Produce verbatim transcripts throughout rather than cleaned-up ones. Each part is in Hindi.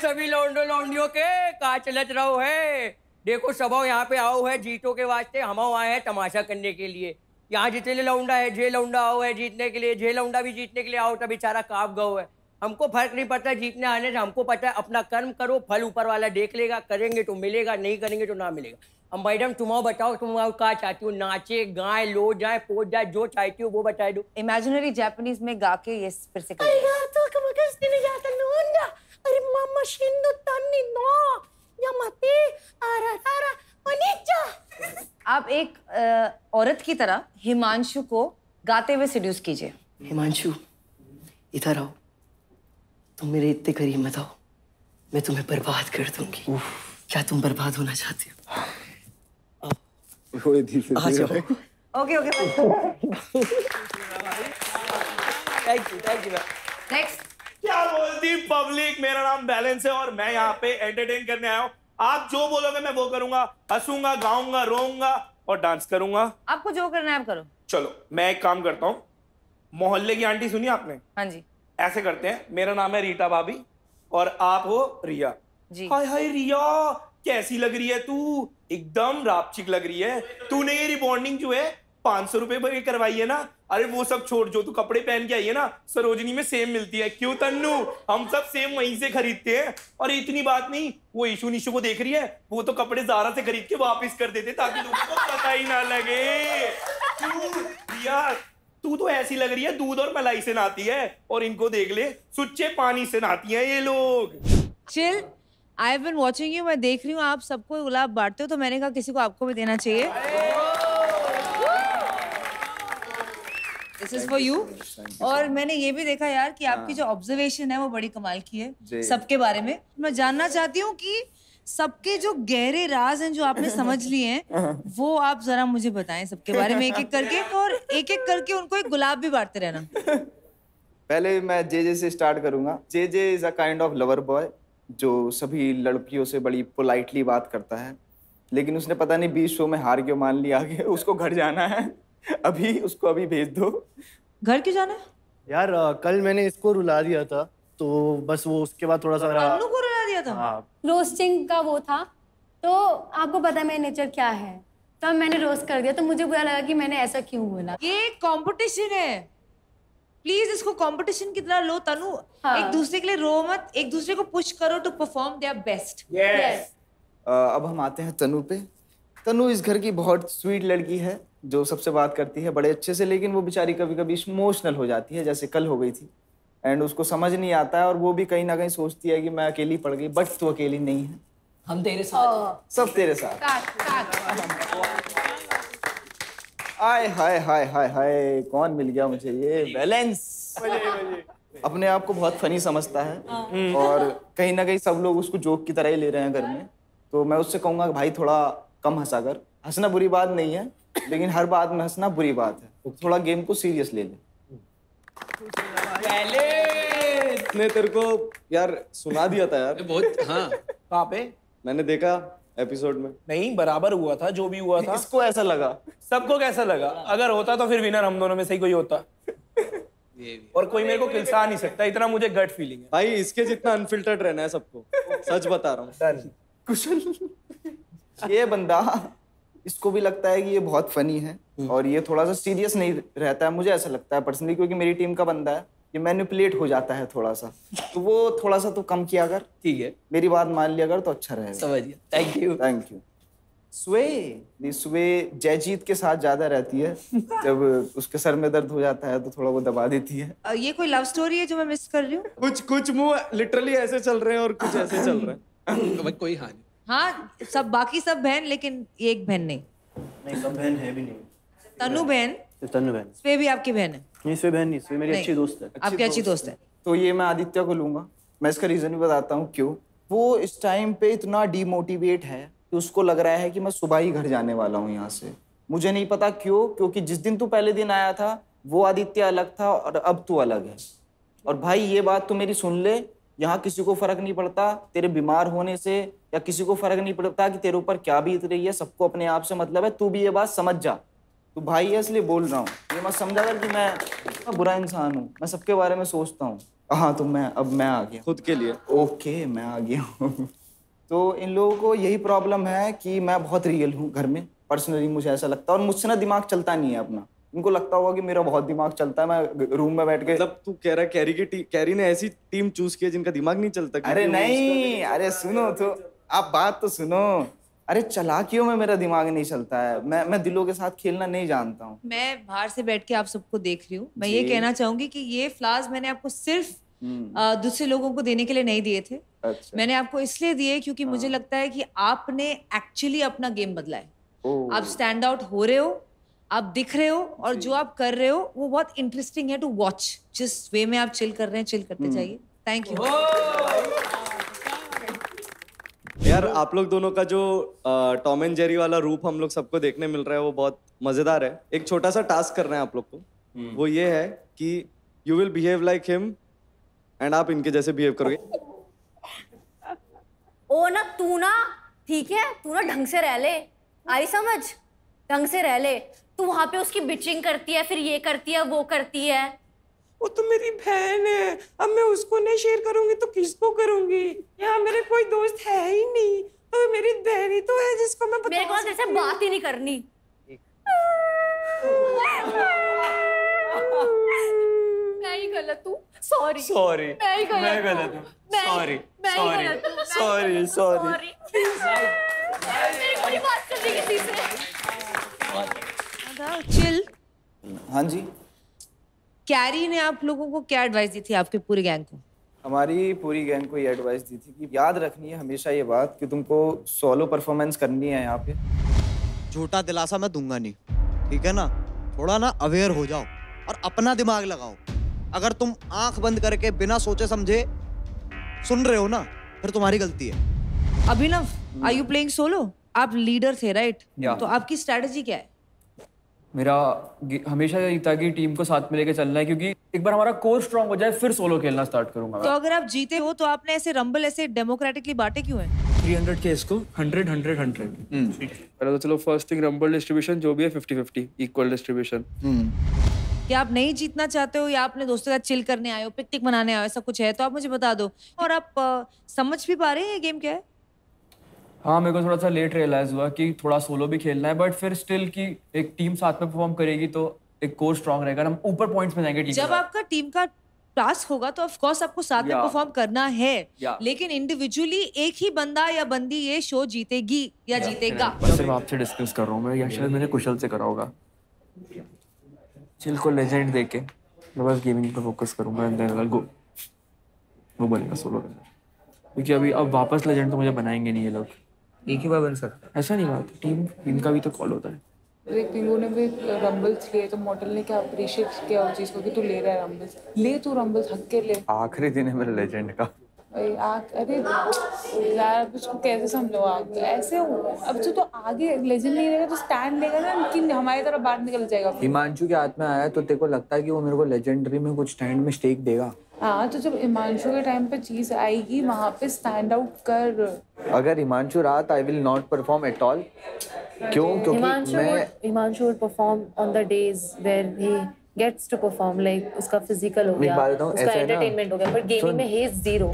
सभी लौंडो लौंडियों के का चलत रहो है। देखो सब यहाँ पे आओ है जीतो के वास्ते, हम आए हैं तमाशा करने के लिए। यहाँ जितने लौंडा है जे लौंडा आओ है जीतने के लिए, जे लौंडा भी जीतने के लिए आओ तो बेचारा काप गओ है। हमको फर्क नहीं पड़ता जीतने आने से, हमको पता है अपना कर्म करो, फल ऊपर वाला देख लेगा, करेंगे तो मिलेगा, नहीं करेंगे तो ना मिलेगा। अब मैडम तुम बताओ तुम क्या चाहती हो, नाचे गाए लो जाए पोज जाए, जो चाहती हो वो बता दो। इमेजिनरी जापानीज में गा के ये फिर से कर। अरे मामा शिंदो तन्नी नो यामाते आरा आरा ओनिचा। आप एक आ, औरत की तरह हिमांशु को गाते हुए सेड्यूस कीजिए। हिमांशु इधर आओ, तुम मेरे इतने करीब मत आओ, मैं तुम्हें बर्बाद कर दूंगी। क्या तुम बर्बाद होना चाहती हो? आ जाओ। Okay okay thank you thank you. Next. क्या बोलती पब्लिक, मेरा नाम बैलेंस है और मैं यहाँ पे एंटरटेन करने आया हूँ। आप जो बोलोगे मैं वो करूंगा, हंसूंगा, गाऊंगा, रोऊंगा और डांस करूंगा। आपको जो करना है आप करो। चलो मैं एक काम करता हूँ, मोहल्ले की आंटी सुनी आपने? हाँ जी। ऐसे करते हैं, मेरा नाम है रीटा भाभी और आप हो रिया जी। हाय हाय रिया, कैसी लग रही है तू? एकदम रापचिक लग रही है। तूने ये रिबॉन्डिंग जो है पांच सौ रुपए में करवाई है ना? अरे वो सब छोड़, जो तू कपड़े पहन के आई है ना सरोजनी में सेम मिलती है। क्यों तन्नू, हम सब सेम वहीं से खरीदते हैं। और इतनी बात नहीं, वो इशू निशु को देख रही है, वो तो कपड़े ज़ारा से खरीद के वापस कर देते ताकि लोगों को पता ही ना लगे। क्यों रिया, तू तो ऐसी लग रही है दूध और मलाई से नहाती है, और इनको देख ले सुच्चे पानी से नहाती है ये लोग। Chill, I have been watching you, मैं देख रही हूँ आप सबको गुलाब बांटते हो, तो मैंने कहा किसी को आपको भी देना चाहिए। This is for you. और मैंने ये भी देखा यार कि आपकी जो ऑब्जर्वेशन है वो बड़ी कमाल की है सबके बारे में। मैं जानना चाहती हूँ कि सबके जो गहरे राज हैं जो आपने समझ लिए हैं वो आप जरा मुझे बताएं सबके बारे में एक एक करके, और एक एक करके उनको एक गुलाब भी बांटते रहना। पहले मैं जे जे से स्टार्ट करूंगा। J J is a kind of lover boy जो सभी लड़कियों से बड़ी पोलाइटली बात करता है, लेकिन उसने पता नहीं बीस शो में हार क्यों मान लिया आगे। उसको घर जाना है अभी, उसको अभी भेज दो। घर क्यों जाना है यार? आ, कल मैंने इसको रुला दिया था तो बस वो उसके बाद थोड़ा सा तन्नू को रुला दिया था। हाँ। रोस्टिंग का वो था, तो आपको पता है मेरा नेचर क्या है, तो मैंने रोस्ट कर दिया, तो मुझे बुरा लगा कि मैंने ऐसा क्यों बोला। ये कंपटीशन है, प्लीज इसको कंपटीशन की तरह लो तनु। हाँ। एक दूसरे के लिए रो मत, एक दूसरे को पुश करो to perform their best. Yes. अब हम आते हैं तनु पे। तनु इस घर की बहुत स्वीट लड़की है जो सबसे बात करती है बड़े अच्छे से, लेकिन वो बेचारी कभी कभी इमोशनल हो जाती है, जैसे कल हो गई थी। एंड उसको समझ नहीं आता है और वो भी कहीं ना कहीं सोचती है कि मैं अकेली पड़ गई, बट तू अकेली नहीं है, हम तेरे साथ, सब तेरे साथ। काट, काट। हाय हाय हाय हाय हाय, कौन मिल गया मुझे ये बैलेंस। अपने आप को बहुत फनी समझता है और कहीं ना कहीं सब लोग उसको जोक की तरह ही ले रहे हैं घर में। तो मैं उससे कहूंगा भाई थोड़ा कम हंसा कर। हंसना बुरी बात नहीं है, लेकिन हर बात में हंसना बुरी बात है। थोड़ा गेम को सीरियस ले ले। ने तेरे को यार सुना दिया था यार बहुत। हाँ कहाँ पे? मैंने देखा एपिसोड में। नहीं, बराबर हुआ था जो भी हुआ था। इसको ऐसा लगा, सबको कैसा लगा? अगर होता तो फिर विनर हम दोनों में से ही कोई होता। और कोई मेरे को खिलसा नहीं सकता, इतना मुझे गट फीलिंग है भाई। इसके जितना अनफिल्टर्ड रहना है सबको, सच बता रहा हूँ। कुशल ये बंदा, इसको भी लगता है कि ये बहुत फनी है और ये थोड़ा सा सीरियस नहीं रहता है, मुझे ऐसा लगता है पर्सनली, क्योंकि मेरी टीम का बंदा है, ये मैनिपुलेट हो जाता है थोड़ा सा। तो वो थोड़ा सा तो कम किया अगर, ठीक है, मेरी बात मान लिया अगर तो अच्छा रहेगा। समझ गया, थैंक यू थैंक यू। स्वे दी स्वे जयजीत के साथ ज्यादा रहती है, जब उसके सर में दर्द हो जाता है तो थोड़ा वो दबा देती है। अ, ये कोई लव स्टोरी है जो मैं मिस कर रही हूँ? कुछ कुछ मुंह लिटरली ऐसे चल रहे हैं और कुछ ऐसे चल रहे हैं। कोई हानि। हाँ, सब बाकी सब बहन, लेकिन ये एक बहन नहीं। नहीं, सब बहन है भी नहीं। तनु बहन, तनु बहन। स्वे भी आपकी बहन है? नहीं, स्वे बहन नहीं, स्वे मेरी नहीं। अच्छी दोस्त है। आपकी अच्छी दोस्त है। तो ये मैं आदित्य को लूंगा। मैं इसका रीजन भी बताता हूँ क्यों। वो इस टाइम पे इतना डीमोटिवेट है कि उसको लग रहा है कि मैं सुबह ही घर जाने वाला हूँ यहाँ से। मुझे नहीं पता क्यों, क्योंकि जिस दिन तू पहले दिन आया था वो आदित्य अलग था और अब तू अलग है। और भाई ये बात तू मेरी सुन ले, यहाँ किसी को फर्क नहीं पड़ता तेरे बीमार होने से, या किसी को फर्क नहीं पड़ता कि तेरे ऊपर क्या बीत रही है, सबको अपने आप से मतलब है। तू भी ये बात समझ जा, तू भाई है इसलिए बोल रहा हूँ। ये मत समझा कर कि मैं, मैं बुरा इंसान हूँ, मैं सबके बारे में सोचता हूँ। हाँ तो मैं अब मैं आ गया खुद के लिए। ओके मैं आ गया हूँ। तो इन लोगों को यही प्रॉब्लम है कि मैं बहुत रियल हूँ घर में, पर्सनली मुझे ऐसा लगता है, और मुझसे ना दिमाग चलता नहीं है अपना। इनको लगता होगा कि मेरा बहुत दिमाग चलता है, मैं रूम में बैठ के मतलब तू कह रहा है कैरी की टीम, कैरी ने ऐसी टीम चूज की है जिनका दिमाग नहीं चलता? अरे नहीं, अरे सुनो तो, आप बात तो सुनो। अरे चालाकियों में मेरा दिमाग नहीं चलता है, मैं मैं दिलों के साथ खेलना नहीं जानता हूँ। मैं बाहर से बैठ के आप सबको देख रही हूँ। मैं ये कहना चाहूंगी कि ये फ्लावर्स मैंने आपको सिर्फ आ, दूसरे लोगों को देने के लिए नहीं दिए थे। अच्छा। मैंने आपको इसलिए दिए क्योंकि मुझे लगता है कि आपने एक्चुअली अपना गेम बदला है। आप स्टैंड आउट हो रहे हो, आप दिख रहे हो, और जो आप कर रहे हो वो बहुत इंटरेस्टिंग है टू वॉच। जिस वे में आप चिल कर रहे हैं, चिल करते जाइए। Thank you. यार आप लोग दोनों का जो टॉम एंड जेरी वाला रूप हम लोग सबको देखने मिल रहा है वो बहुत मजेदार है। एक छोटा सा टास्क कर रहे हैं आप लोग को, वो ये है कि you will behave like him and आप इनके जैसे बिहेव करोगे। ओ ना तू ना ठीक है, तू ना ढंग से रह ले, आई समझ, ढंग से रह ले। तू वहां पे उसकी बिचिंग करती है, फिर ये करती है, वो करती है। वो तो मेरी बहन है, अब मैं उसको नहीं शेयर करूंगी तो किसको करूंगी? यहाँ मेरे कोई दोस्त है ही नहीं, तो मेरी बहन ही तो है जिसको मैं बता मेरे को तेरे से बात ही नहीं करनी। मैं ही गलत हूँ, सॉरी सॉरी मैं ही मैं गलत गलत हूँ, हूँ, सॉरी सॉरी सॉरी सॉरी। मेरी कोई बात करनी किसी से। चिल। हाँ जी। कैरी ने आप लोगों को क्या एडवाइस दी थी आपके पूरे गैंग को? हमारी पूरी गैंग को ये एडवाइस दी थी कि याद रखनी है हमेशा ये बात कि तुमको सोलो परफॉर्मेंस करनी है यहाँ पे। झूठा दिलासा मैं दूंगा नहीं, ठीक है ना? थोड़ा ना अवेयर हो जाओ और अपना दिमाग लगाओ। अगर तुम आंख बंद करके बिना सोचे समझे सुन रहे हो ना, फिर तुम्हारी गलती है। Abhinav, are you playing solo? आप लीडर थे राइट? या। तो आपकी स्ट्रेटजी क्या है? मेरा हमेशा यही था कि टीम को साथ में लेके चलना है, क्योंकि एक बार हमारा कोर स्ट्रांग हो जाए फिर सोलो खेलना स्टार्ट करूंगा। तो अगर आप जीते हो तो आपने ऐसे रंबल ऐसे डेमोक्रेटिकली बांटे क्यों हैं? थ्री हंड्रेड के इसको हंड्रेड हंड्रेड हंड्रेड। पहले तो चलो फर्स्ट थिंग रंबल डिस्ट्रीब्यूशन जो भी है फिफ्टी फिफ्टी इक्वल डिस्ट्रीब्यूशन। क्या आप नहीं जीतना चाहते हो या आपने दोस्तों के साथ चिल करने आए हो, पिकनिक मनाने आए हो, ऐसा कुछ है तो आप मुझे बता दो। और आप आ, समझ भी पा रहे हैं ये गेम क्या है? हाँ, मेरे को थोड़ा सा लेट रियलाइज हुआ कि थोड़ा सोलो भी खेलना है, बट फिर स्टिल कि एक टीम साथ में परफॉर्म करेगी तो एक कोर स्ट्रांग रहेगा, हम ऊपर पॉइंट्स में जाएंगे टीम। जब आपका टीम का टास्क होगा तो ऑफ कोर्स आपको साथ में परफॉर्म करना है, लेकिन इंडिविजुअली एक ही बंदा या बंदी ये शो जीतेगी या जीतेगा। बस सिर्फ आपसे डिस्कस कर रहा हूँ मैं, या शायद मैंने कुशल से करा होगा। चिल को लेजेंड देके मैं बस गेमिंग पे फोकस करूंगा एंड देन आई गो, वो बनेगा सोलो। क्योंकि अभी अब वापस लेजेंड तो मुझे बनाएंगे नहीं ये लोग, एक ही बार बन सकता है। ऐसा नहीं बात, टीम टीम का भी तो कॉल होता है। एक इन्होंने भी रंबल्स लिए तो मॉडल ने क्या अप्रिशिएट किया उस चीज को कि तू ले रहा है रंबल्स, ले तू रंबल्स हक के ले। आखिरी दिन है मेरे लेजेंड का। अरे यार अब इसको कैसे समझो आप ऐसे हो? अब तो, तो आगे लेजेंड नहीं रहेगा तो स्टैंड लेगा ना कि हमारी तरफ बाहर निकल जाएगा। हिमांशु के हाथ में आया तो तेरे को लगता है कि वो मेरे को लेजेंडरी में कुछ स्टैंड में स्टेक देगा? हाँ, तो जब हिमांशु के टाइम पे चीज आएगी वहाँ पे स्टैंड आउट कर। अगर हिमांशु रहा I will not perform at all. क्यों? क्योंकि मैं Himanshu would perform on the days where he gets to perform, like उसका फिजिकल हो गया, उसका एंटरटेनमेंट हो गया, पर गेमिंग में he is zero.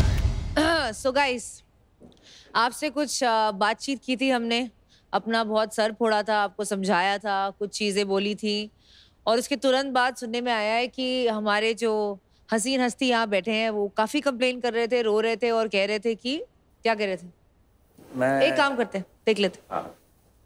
So guys, आपसे कुछ बातचीत की थी हमने, अपना बहुत सर फोड़ा था, आपको समझाया था, कुछ चीजें बोली थी, और उसके तुरंत बाद सुनने में आया है कि हमारे जो हसीन हस्ती यहाँ बैठे हैं वो काफी कंप्लेन कर रहे थे, रो रहे थे और कह रहे थे कि क्या कह रहे थे? मैं एक काम करते हैं, देख लेते। हाँ।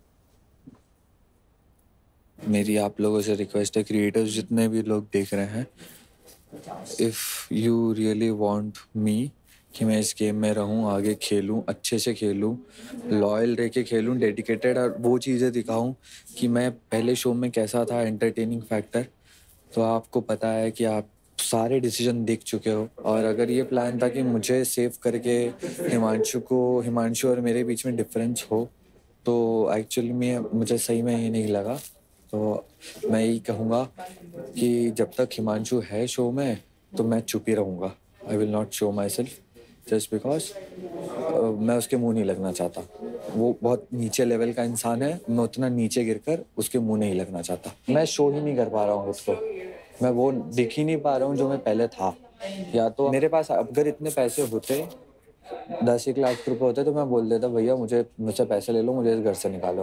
मेरी आप लोगों से रिक्वेस्ट है, क्रिएटर्स जितने भी लोग देख रहे हैं, if you really want me कि मैं इस गेम में रहूं, आगे खेलूं, अच्छे से खेलूं, लॉयल रह के खेलूं, डेडिकेटेड, और वो चीज़ें दिखाऊं कि मैं पहले शो में कैसा था, एंटरटेनिंग फैक्टर, तो आपको पता है कि आप सारे डिसीजन देख चुके हो। और अगर ये प्लान था कि मुझे सेव करके हिमांशु को हिमांशु और मेरे बीच में डिफरेंस हो, तो एक्चुअली में मुझे सही में ये नहीं लगा। तो मैं यही कहूँगा कि जब तक हिमांशु है शो में तो मैं चुप ही रहूँगा। I will not show myself just because मैं उसके मुंह नहीं लगना चाहता। वो बहुत नीचे लेवल का इंसान है, मैं उतना नीचे गिरकर उसके मुंह नहीं लगना चाहता। मैं शो ही नहीं कर पा रहा हूँ उसको, मैं वो दिख ही नहीं पा रहा हूँ जो मैं पहले था। या तो मेरे पास अगर इतने पैसे होते, दस एक लाख रुपए होते, तो मैं बोल देता भैया मुझे मुझसे पैसे ले लो, मुझे इस घर से निकालो।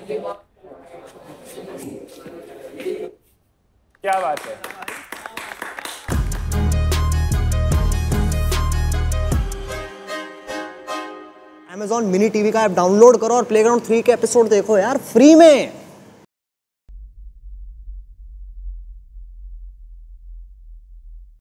क्या बात है। Amazon मिनी टीवी का ऐप डाउनलोड करो और प्लेग्राउंड थ्री के एपिसोड देखो यार फ्री में।